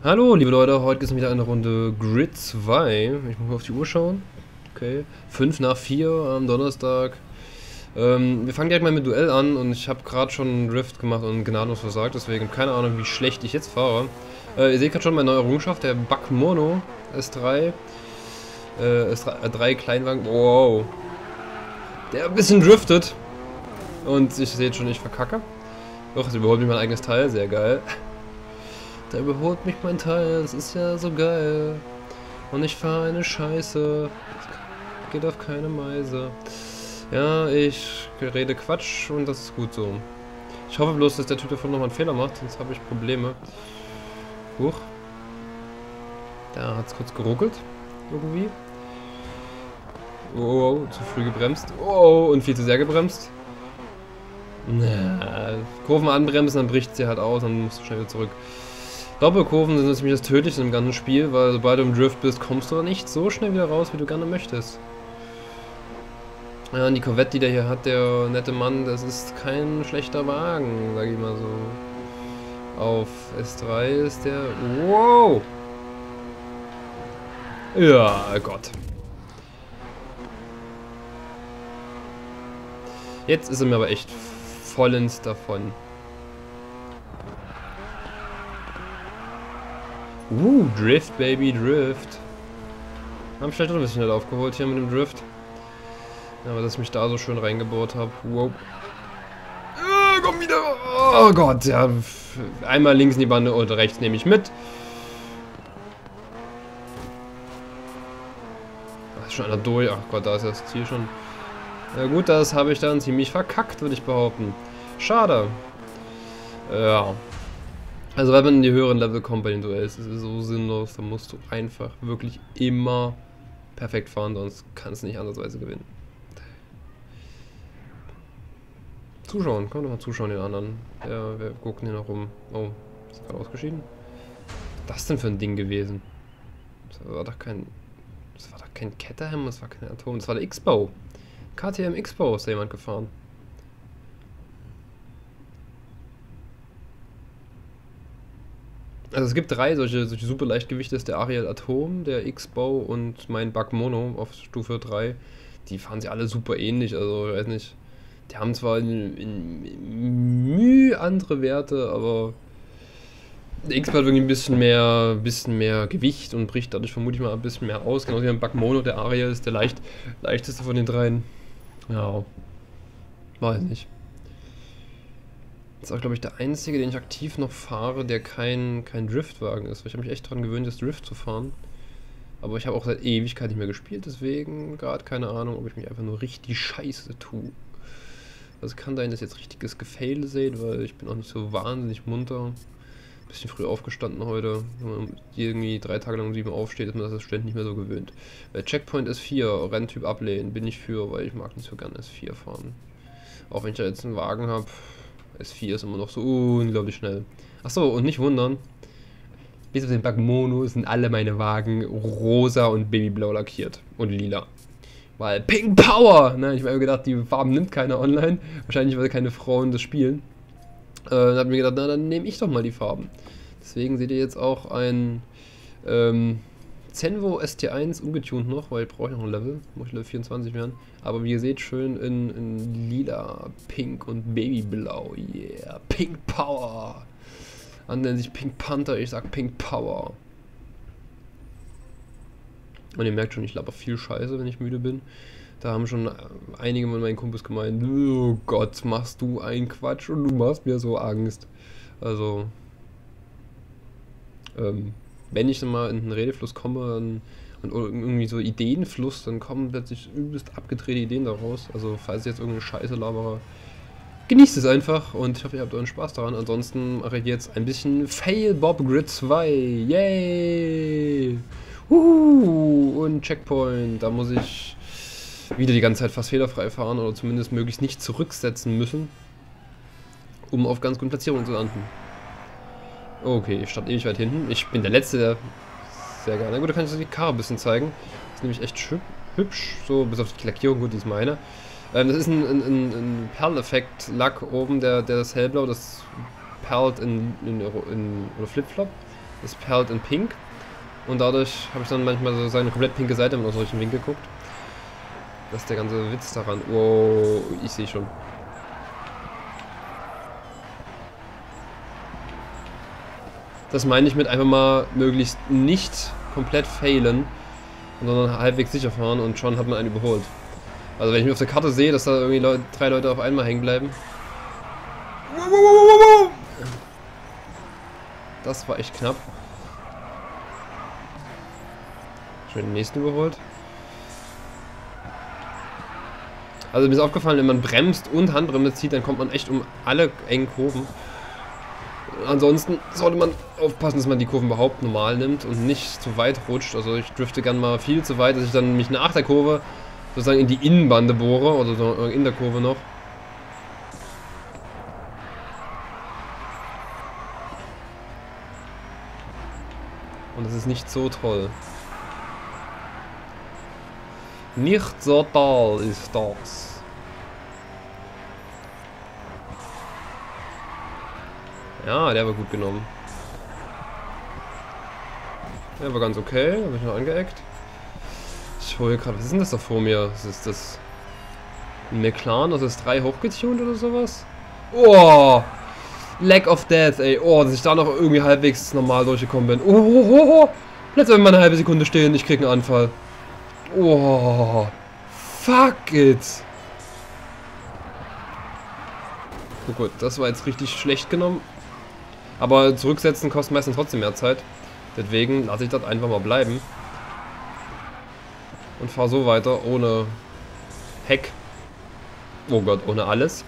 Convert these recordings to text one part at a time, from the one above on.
Hallo liebe Leute, heute gibt es wieder eine Runde Grid 2. Ich muss mal auf die Uhr schauen. Okay, 5 nach 4 am Donnerstag. Wir fangen direkt mal mit Duell an und ich habe gerade schon einen Drift gemacht und gnadenlos versagt, deswegen keine Ahnung, wie schlecht ich jetzt fahre. Ihr seht gerade schon meine neue Errungenschaft, der Bakmono S3. S3 Kleinwagen, wow. Der ein bisschen driftet. Und ich sehe schon, ich verkacke. Doch, es überholt mich mein eigenes Teil, sehr geil. Da überholt mich mein Teil, das ist ja so geil. Und ich fahre eine Scheiße. Das geht auf keine Meise. Ja, ich rede Quatsch und das ist gut so. Ich hoffe bloß, dass der Typ davon nochmal einen Fehler macht, sonst habe ich Probleme. Huch. Da hat es kurz geruckelt. Irgendwie. Oh, zu früh gebremst. Oh, und viel zu sehr gebremst. Na, Kurven anbremsen, dann bricht sie halt aus, dann musst du schnell wieder zurück. Doppelkurven sind ziemlich das Tödlichste im ganzen Spiel, weil sobald du im Drift bist, kommst du nicht so schnell wieder raus, wie du gerne möchtest. Ja, und die Corvette, die der hier hat, der nette Mann, das ist kein schlechter Wagen, sag ich mal so. Auf S3 ist der... Wow! Ja, Gott. Jetzt ist er mir aber echt vollends davon. Drift, Baby, Drift. Haben vielleicht noch ein bisschen schnell aufgeholt hier mit dem Drift. Aber dass ich mich da so schön reingebohrt habe. Wow. Komm wieder! Oh Gott, ja. Einmal links in die Bande und rechts nehme ich mit. Da ist schon einer durch. Ach Gott, da ist das Ziel schon. Ja gut, das habe ich dann ziemlich verkackt, würde ich behaupten. Schade. Ja. Also wenn man in die höheren Level kommt bei den Duells, ist es so sinnlos, da musst du einfach wirklich immer perfekt fahren, sonst kannst du nicht andersweise gewinnen. Zuschauen, komm doch mal zuschauen den anderen. Ja, wir gucken hier noch rum. Oh, ist gerade ausgeschieden? Was ist das denn für ein Ding gewesen? Das war doch kein Caterham, das war kein Atom, das war der X-Bow. KTM X-Bow ist da jemand gefahren. Also es gibt drei solche super Leichtgewichte, das ist der Ariel Atom, der X-Bow und mein Bakmono auf Stufe 3. Die fahren sich alle super ähnlich, also ich weiß nicht. Die haben zwar in Mühe andere Werte, aber der X-Bow hat irgendwie ein bisschen mehr Gewicht und bricht dadurch vermutlich mal ein bisschen mehr aus. Genauso wie beim Bakmono, der Ariel ist der leichteste von den dreien. Ja, weiß nicht. Das ist auch, glaube ich, der einzige, den ich aktiv noch fahre, der kein Driftwagen ist. Ich habe mich echt daran gewöhnt, das Drift zu fahren. Aber ich habe auch seit Ewigkeit nicht mehr gespielt, deswegen gerade keine Ahnung, ob ich mich einfach nur richtig scheiße tue. Also kann sein, dass ihr jetzt richtiges Gefail seht, weil ich bin auch nicht so wahnsinnig munter. Bisschen früh aufgestanden heute. Wenn man irgendwie 3 Tage lang um 7 aufsteht, ist man das als Student nicht mehr so gewöhnt. Checkpoint S4, Renntyp ablehnen, bin ich für, weil ich mag nicht so gerne S4 fahren. Auch wenn ich da jetzt einen Wagen habe. S4 ist immer noch so unglaublich schnell. Achso, und nicht wundern, bis auf den Bakmono sind alle meine Wagen rosa und babyblau lackiert. Und lila. Weil Pink Power! Ne, ich habe mir gedacht, die Farben nimmt keiner online. Wahrscheinlich, weil keine Frauen das spielen. Dann habe ich mir gedacht, na dann nehme ich doch mal die Farben. Deswegen seht ihr jetzt auch ein Zenvo ST1 ungetuned noch, weil ich brauche noch ein Level. Muss ich Level 24 werden. Aber wie ihr seht, schön in lila, pink und babyblau. Yeah, Pink Power. Andere nennen sich Pink Panther, ich sag Pink Power. Und ihr merkt schon, ich laber viel Scheiße, wenn ich müde bin. Da haben schon einige von meinen Kumpels gemeint, oh Gott, machst du einen Quatsch und du machst mir so Angst. Also, wenn ich dann mal in den Redefluss komme und irgendwie so Ideenfluss, dann kommen plötzlich übelst abgedrehte Ideen daraus. Also falls ich jetzt irgendeine Scheiße labere, genießt es einfach und ich hoffe, ihr habt euren Spaß daran. Ansonsten mache ich jetzt ein bisschen Fail Bob Grid 2. Yay! Und Checkpoint, da muss ich wieder die ganze Zeit fast fehlerfrei fahren oder zumindest möglichst nicht zurücksetzen müssen, um auf ganz guten Platzierungen zu landen. Okay, ich stand ewig weit hinten. Ich bin der Letzte, der... Sehr geil. Na gut, da kann ich die Karre ein bisschen zeigen. Das ist nämlich echt hübsch. So, bis auf die Lackierung, gut, die ist meine. Das ist ein Perl-Effekt-Lack oben, der das hellblau, das perlt oder Flipflop. ist perlt in pink. Und dadurch habe ich dann manchmal so eine komplett pinke Seite mit aus solchen Winkel guckt. Das ist der ganze Witz daran. Wow, ich sehe schon. Das meine ich mit einfach mal möglichst nicht komplett failen, sondern halbwegs sicher fahren und schon hat man einen überholt. Also wenn ich mir auf der Karte sehe, dass da irgendwie 3 Leute auf einmal hängen bleiben. Das war echt knapp. Schön den nächsten überholt. Also mir ist aufgefallen, wenn man bremst und Handbremse zieht, dann kommt man echt um alle engen Kurven. Ansonsten sollte man aufpassen, dass man die Kurven überhaupt normal nimmt und nicht zu weit rutscht. Also ich drifte gern mal viel zu weit, dass ich dann mich nach der Kurve sozusagen in die Innenbande bohre oder so in der Kurve noch. Und das ist nicht so toll. Nicht so toll ist das. Ja, der war gut genommen. Der war ganz okay, habe ich noch angeeckt. Ich hole gerade, was ist denn das da vor mir? Ist das ein McLaren? Das ist 3 hochgetunt oder sowas? Oh! Lack of Death, ey. Oh, dass ich da noch irgendwie halbwegs normal durchgekommen bin. Oh. Letztes Mal eine halbe Sekunde stehen, ich krieg einen Anfall. Oh. Fuck it. Oh gut, das war jetzt richtig schlecht genommen. Aber zurücksetzen kostet meistens trotzdem mehr Zeit. Deswegen lasse ich das einfach mal bleiben. Und fahre so weiter, ohne Heck. Oh Gott, ohne alles.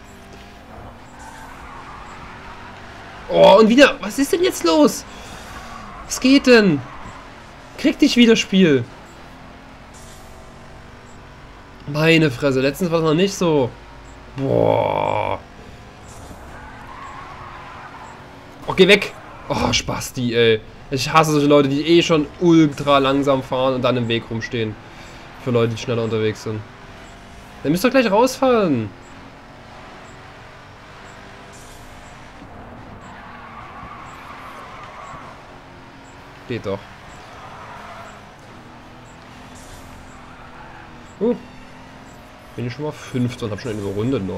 Oh, und wieder. Was ist denn jetzt los? Was geht denn? Krieg dich wieder, Spiel. Meine Fresse, letztens war es noch nicht so. Boah. Oh, geh weg. Oh, Spasti, ey. Ich hasse solche Leute, die eh schon ultra langsam fahren und dann im Weg rumstehen. Für Leute, die schneller unterwegs sind. Dann müsst ihr gleich rausfallen. Geht doch. Bin ich schon mal 5. und hab schon eine Runde 0.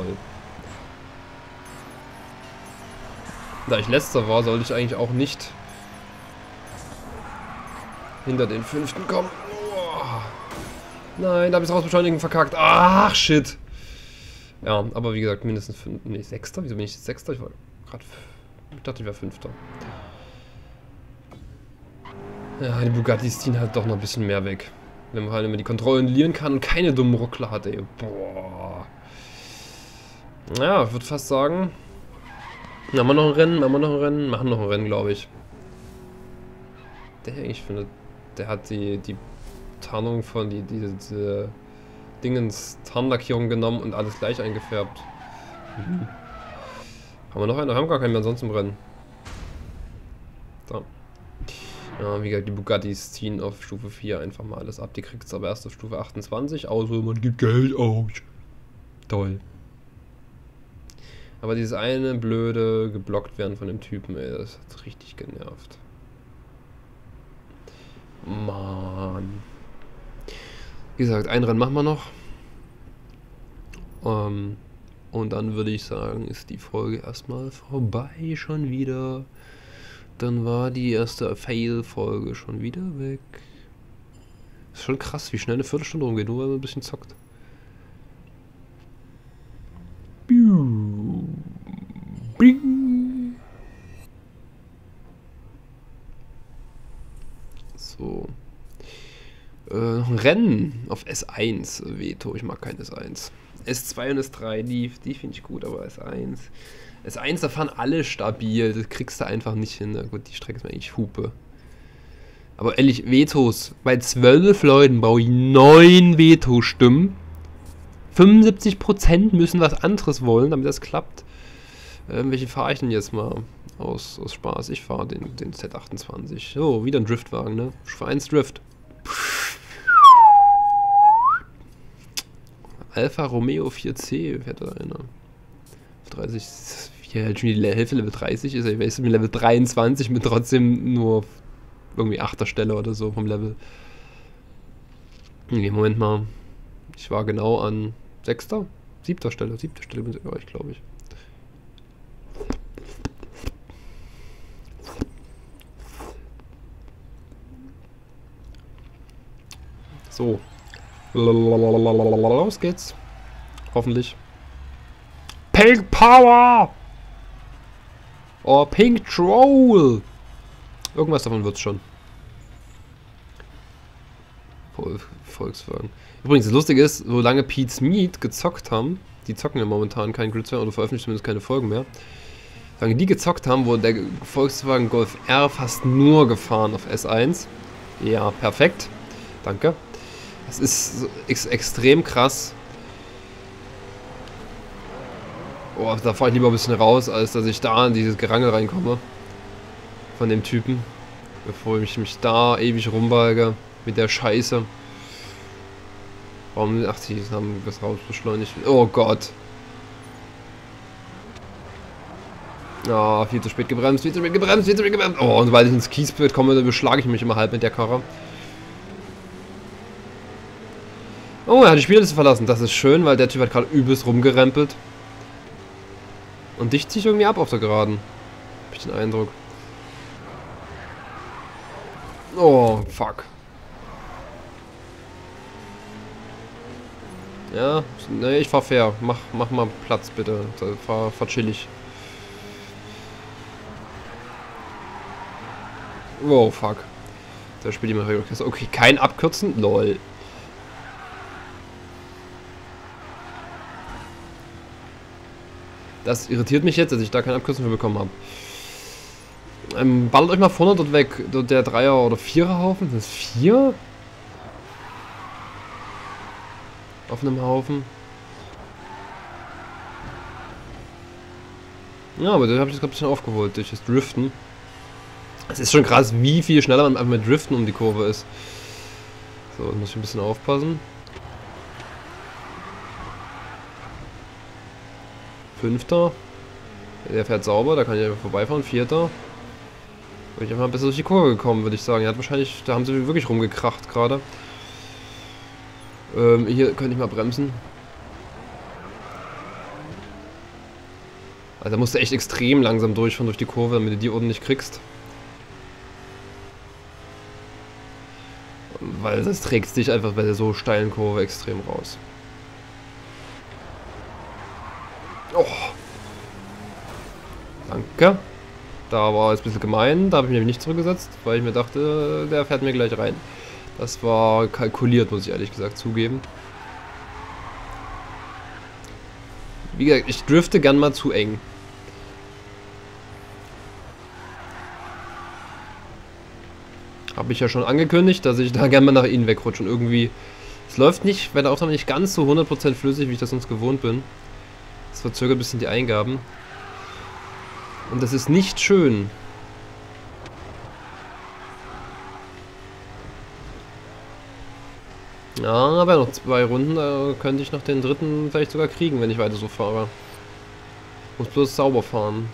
Da ich letzter war, sollte ich eigentlich auch nicht hinter den 5. kommen. Oh. Nein, da habe ich das Rausbeschleunigen verkackt. Ach, shit. Ja, aber wie gesagt, mindestens 5. Nee, 6. Wieso bin ich jetzt 6? Ich war gerade. Ich dachte, ich wäre 5. Ja, die Bugattis ziehen halt doch noch ein bisschen mehr weg. Wenn man halt immer die Kontrollieren kann und keine dummen Ruckler hat, ey. Boah. Ja, ich würde fast sagen. Machen wir noch ein Rennen? Machen noch ein Rennen, glaube ich. Ich finde, der hat die Tarnung von diese Dingens Tarnlackierung genommen und alles gleich eingefärbt. Haben wir noch einen? Haben gar keinen mehr sonst im Rennen. So. Ja, wie gesagt, die Bugattis ziehen auf Stufe 4 einfach mal alles ab. Die kriegst du aber erst auf Stufe 28, außer man gibt Geld aus. Toll. Aber dieses eine blöde geblockt werden von dem Typen, ey, das hat richtig genervt. Mann. Wie gesagt, ein Rennen machen wir noch. Und dann würde ich sagen, ist die Folge erstmal vorbei schon wieder. Dann war die erste Fail-Folge schon wieder weg. Ist schon krass, wie schnell eine Viertelstunde rumgeht, nur weil man ein bisschen zockt. So. Noch ein Rennen auf S1. Veto, ich mag kein S1. S2 und S3, die finde ich gut, aber S1. S1, da fahren alle stabil. Das kriegst du einfach nicht hin. Na gut, die Strecke ist mir eigentlich Hupe. Aber ehrlich, Vetos. Bei 12 Leuten brauche ich 9 Veto-Stimmen. 75% müssen was anderes wollen, damit das klappt. Welche fahre ich denn jetzt mal? Aus Spaß. Ich fahre den Z28. So, wieder ein Driftwagen, ne? Stufe 1 Drift. Alfa Romeo 4C fährt da einer. 30. Ja, halt schon die Hälfte Level 30 ist. Ich weiß, mit Level 23 mit trotzdem nur irgendwie 8. Stelle oder so vom Level. Nee, Moment mal. Ich war genau an 6., 7. Stelle. 7. Stelle bin ich, glaube ich. So. Los geht's. Hoffentlich. Pink Power! Oh, Pink Troll! Irgendwas davon wird's schon. Volkswagen. Übrigens, das Lustige ist, solange Pete's Meat gezockt haben, die zocken ja momentan keinen Grids mehr oder veröffentlichen zumindest keine Folgen mehr. Solange die gezockt haben, wurde der Volkswagen Golf R fast nur gefahren auf S1. Ja, perfekt. Danke. Das ist extrem krass. Oh, da fahre ich lieber ein bisschen raus, als dass ich da in dieses Gerangel reinkomme. Von dem Typen. Bevor ich mich da ewig rumbalge mit der Scheiße. Warum? Ach, die haben das rausbeschleunigt. Oh Gott. Ah, viel zu spät gebremst, viel zu spät gebremst, viel zu spät gebremst. Oh, und weil ich ins Kiesbild komme, dann beschlage ich mich immer halb mit der Karre. Oh, er hat die Spielliste verlassen. Das ist schön, weil der Typ hat gerade übelst rumgerempelt. Und dich ziehe ich irgendwie ab auf der Geraden. Hab ich den Eindruck. Oh, fuck. Ja, ne, ich fahr fair. Mach mal Platz, bitte. Fahr chillig. Oh, fuck. Da spielt jemand Orchester. Okay, kein Abkürzen. Lol. Das irritiert mich jetzt, dass ich da kein Abkürzen für bekommen habe. Ballert euch mal vorne dort weg. Dort der 3er- oder 4er-Haufen. Sind das 4? Auf einem Haufen. Ja, aber den habe ich jetzt gerade ein bisschen aufgeholt durch das Driften. Es ist schon krass, wie viel schneller man einfach mit Driften um die Kurve ist. So, da muss ich ein bisschen aufpassen. 5. Der fährt sauber, da kann ich einfach vorbeifahren. 4. Bin ich einfach besser durch die Kurve gekommen, würde ich sagen. Er hat wahrscheinlich, da haben sie wirklich rumgekracht gerade. Hier könnte ich mal bremsen. Also da musst du echt extrem langsam durchfahren durch die Kurve, damit du die ordentlich kriegst. Weil das trägt dich einfach bei der so steilen Kurve extrem raus. Oh. Danke. Da war jetzt ein bisschen gemein, da habe ich mich nicht zurückgesetzt, weil ich mir dachte, der fährt mir gleich rein. Das war kalkuliert, muss ich ehrlich gesagt zugeben. Wie gesagt, ich drifte gern mal zu eng. Habe ich ja schon angekündigt, dass ich da gern mal nach innen wegrutsche und irgendwie... Es läuft nicht, bei der Aufnahme nicht ganz so 100% flüssig, wie ich das sonst gewohnt bin. Es verzögert ein bisschen die Eingaben. Und das ist nicht schön. Ja, aber noch 2 Runden, da könnte ich noch den 3. vielleicht sogar kriegen, wenn ich weiter so fahre. Muss bloß sauber fahren.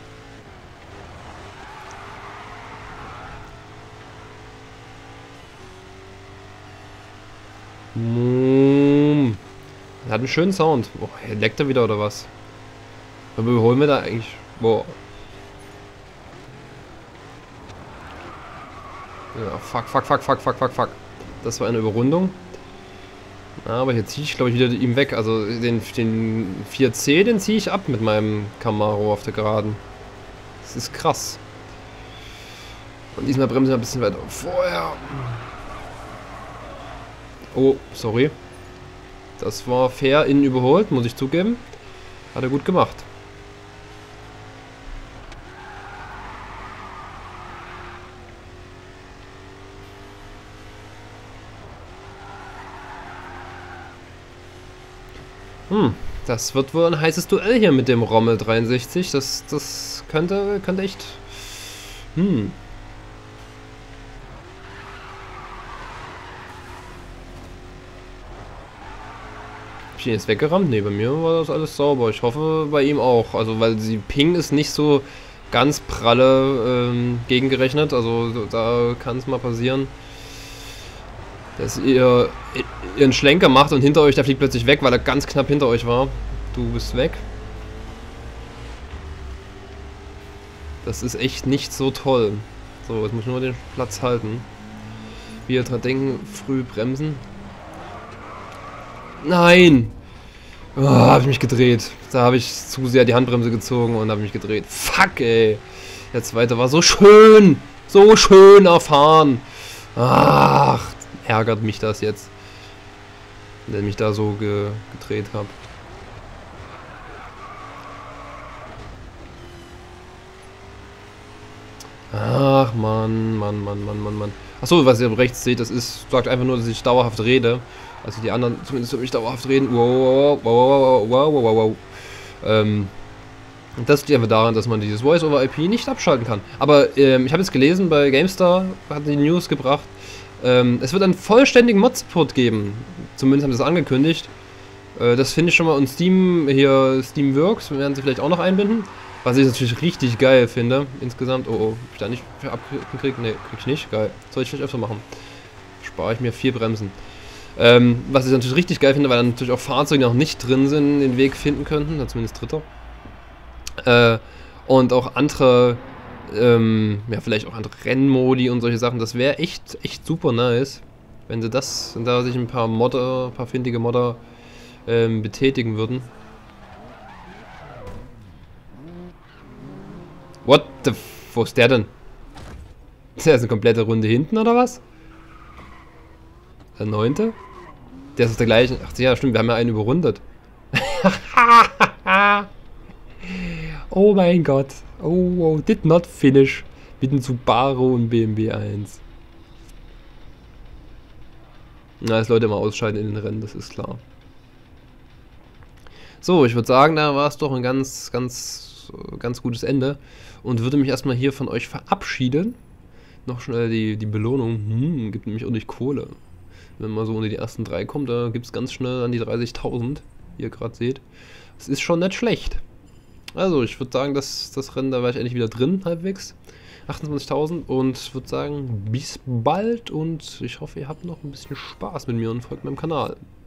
Hat einen schönen Sound. Oh, leckt er wieder oder was? Aber überholen wir da eigentlich... Boah. Ja, fuck. Das war eine Überrundung. Aber hier ziehe ich, glaube ich, wieder ihm weg. Also den 4C, den ziehe ich ab mit meinem Camaro auf der Geraden. Das ist krass. Und diesmal bremsen wir ein bisschen weiter vorher. Oh, sorry. Das war fair innen überholt, muss ich zugeben. Hat er gut gemacht. Das wird wohl ein heißes Duell hier mit dem Rommel 63. Das könnte echt... Hab ich ihn jetzt weggerammt? Ne, bei mir war das alles sauber. Ich hoffe, bei ihm auch. Also, weil sie Ping ist nicht so ganz pralle gegengerechnet. Also da kann es mal passieren, dass ihr einen Schlenker macht und hinter euch, der fliegt plötzlich weg, weil er ganz knapp hinter euch war. Du bist weg. Das ist echt nicht so toll. So, jetzt muss ich nur den Platz halten. Wir dran denken, früh bremsen. Nein! Oh, habe ich mich gedreht. Da habe ich zu sehr die Handbremse gezogen und habe mich gedreht. Fuck, ey. Der zweite war so schön. So schön erfahren. Ach, ärgert mich das jetzt. Wenn ich mich da so gedreht habe. Ach, Mann. Achso, was ihr rechts seht, das ist, sagt einfach nur, dass ich dauerhaft rede. Also die anderen zumindest für mich dauerhaft reden. Wow. Das liegt einfach daran, dass man dieses Voice-over-IP nicht abschalten kann. Aber ich habe jetzt gelesen, bei GameStar hat die News gebracht, es wird einen vollständigen Mod-Support geben. Zumindest haben sie das angekündigt. Das finde ich schon mal. Und Steam, hier Steamworks, werden sie vielleicht auch noch einbinden. Was ich natürlich richtig geil finde, insgesamt. Oh, hab ich da nicht für abgekriegt? Ne, krieg ich nicht. Geil. Soll ich vielleicht öfter machen. Spare ich mir 4 Bremsen. Was ich natürlich richtig geil finde, weil dann natürlich auch Fahrzeuge, die noch nicht drin sind, den Weg finden könnten, zumindest Dritter. Und auch andere, ja, vielleicht auch andere Rennmodi und solche Sachen. Das wäre echt super nice, wenn sie das, wenn da sich ein paar Modder, ein paar findige Modder betätigen würden. What the wo ist der denn? Ist der jetzt eine komplette Runde hinten oder was? Der 9. Der ist auf der gleichen. Ach ja, stimmt, wir haben ja einen überrundet. Oh mein Gott. Oh, did not finish mit dem Subaru und BMW 1. Na, das Leute mal ausscheiden in den Rennen, das ist klar. So, ich würde sagen, da war es doch ein ganz gutes Ende. Und würde mich erstmal hier von euch verabschieden. Noch schnell die Belohnung. Gibt nämlich ordentlich Kohle. Wenn man so unter die ersten 3 kommt, da gibt es ganz schnell an die 30.000, wie ihr gerade seht. Das ist schon nicht schlecht. Also, ich würde sagen, das Rennen, da war ich endlich wieder drin, halbwegs. 28.000 und würde sagen, bis bald und ich hoffe, ihr habt noch ein bisschen Spaß mit mir und folgt meinem Kanal.